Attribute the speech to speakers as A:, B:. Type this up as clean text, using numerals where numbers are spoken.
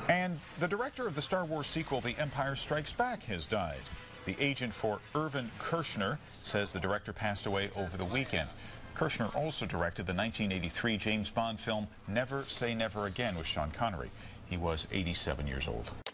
A: And the director of the Star Wars sequel, The Empire Strikes Back, has died. The agent for Irvin Kershner says the director passed away over the weekend. Kershner also directed the 1983 James Bond film Never Say Never Again with Sean Connery. He was 87 years old.